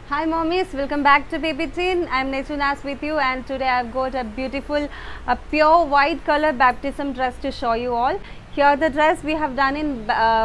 Hi mommies, welcome back to Baby Teen. I'm Nechunas with you, and today I've got a beautiful pure white color baptism dress to show you all. Here the dress we have done in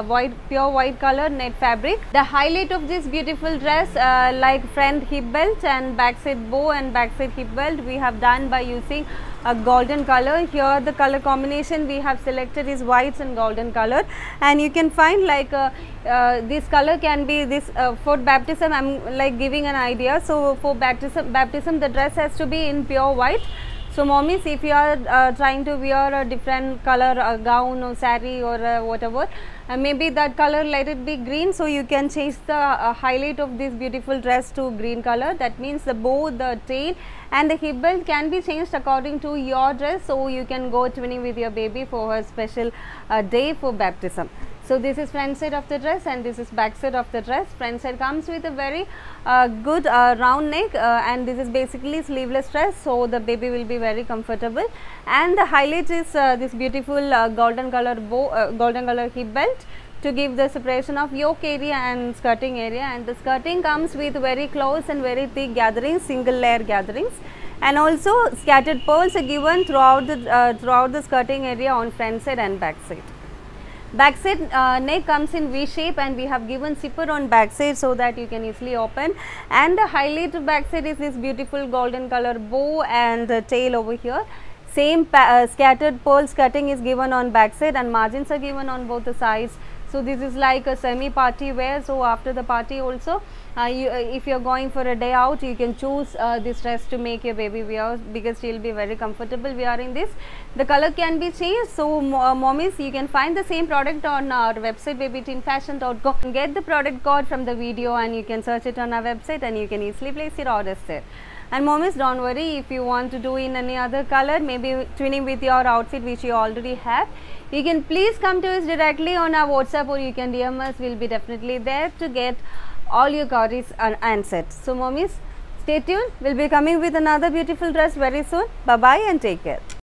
pure white color net fabric. The highlight of this beautiful dress like front hip belt and backside bow and backside hip belt we have done by using a golden color. Here the color combination we have selected is whites and golden color, and you can find like this color can be this for baptism. I'm like giving an idea. So for baptism the dress has to be in pure white. So mommies, if you are trying to wear a different color gown or sari or whatever, maybe that color let it be green, so you can change the highlight of this beautiful dress to green color. That means the bow, the tail and the hip belt can be changed according to your dress, so you can go twinning with your baby for her special day for baptism. So this is front side of the dress and this is back side of the dress. Front side comes with a very good round neck and this is basically sleeveless dress, so the baby will be very comfortable. And the highlight is this beautiful golden color bow, golden color hip belt to give the separation of yoke area and skirting area. And the skirting comes with very close and very thick gatherings, single layer gatherings, and also scattered pearls are given throughout the skirting area on front side and back side. Backside neck comes in V shape and we have given zipper on backside so that you can easily open. And the highlight of backside is this beautiful golden color bow and the tail over here. Same scattered pearl skirting is given on backside and margins are given on both the sides. So this is like a semi party wear. So after the party also, if you are going for a day out, you can choose this dress to make your baby wear, because she will be very comfortable wearing this. The color can be changed. So mommies, you can find the same product on our website babyteenfashion.com. Get the product code from the video and you can search it on our website and you can easily place your orders there. And mommies, don't worry, if you want to do in any other color, maybe twinning with your outfit which you already have, you can please come to us directly on our WhatsApp or you can DM us. We'll be definitely there to get all your queries answered. So mommies, stay tuned. We'll be coming with another beautiful dress very soon. Bye bye and take care.